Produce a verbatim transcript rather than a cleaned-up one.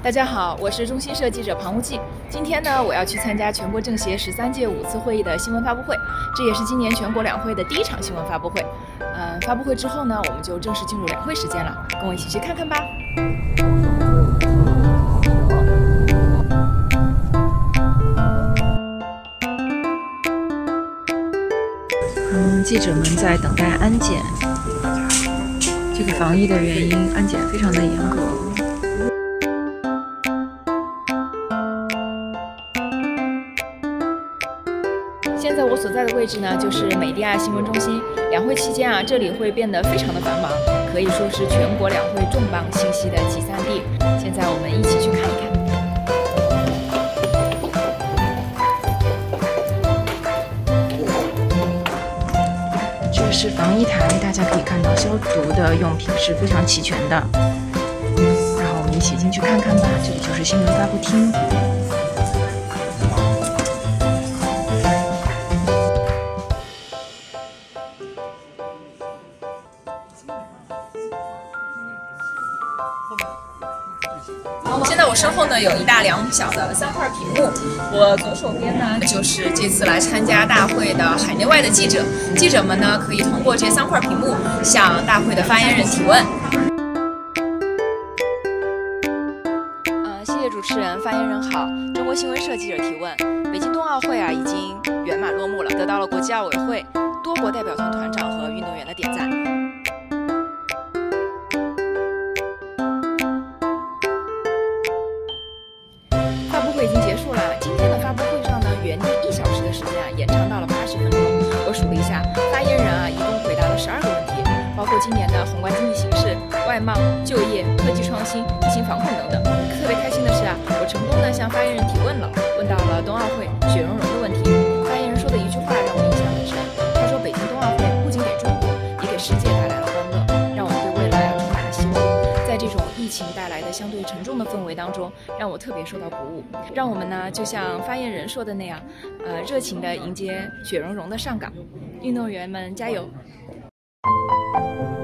大家好，我是中新社记者庞无忌。今天呢，我要去参加全国政协十三届五次会议的新闻发布会，这也是今年全国两会的第一场新闻发布会。嗯，发布会之后呢，我们就正式进入两会时间了，跟我一起去看看吧。嗯，记者们在等待安检。这个防疫的原因，安检非常的严格。现在我所在的位置呢，就是美地亚新闻中心。两会期间啊，这里会变得非常的繁忙，可以说是全国两会重磅信息的集散地。现在我们一起去看一看。这是防疫台，大家可以看到消毒的用品是非常齐全的。然后我们一起进去看看吧，这里就是新闻发布厅。现在我身后呢有一大两小的三块屏幕，我左手边呢就是这次来参加大会的海内外的记者，记者们呢可以通过这三块屏幕向大会的发言人提问。呃，谢谢主持人，发言人好。中国新闻社记者提问：北京冬奥会啊已经圆满落幕了，得到了国际奥委会多国代表团团长和运动员的点赞。发布会已经结束了，今天的发布会上呢，原定一小时的时间啊，延长到了八十分钟。我数了一下，发言人啊，一共回答了十二个问题，包括今年的宏观经济形势、外贸、就业、科技创新、疫情防控等等。特别开心的是啊，我成功的向发言人提问了，问到了冬奥会雪融融的问题。发言人说的一句话让我印象很深，他说北京冬奥会不仅给中国，也给世界带来了欢乐，让我们对未来啊充满了希望。在这种疫情带来的相对沉重的氛围当中，让我特别受到鼓舞。让我们呢，就像发言人说的那样，呃，热情地迎接雪融融的上港。运动员们加油！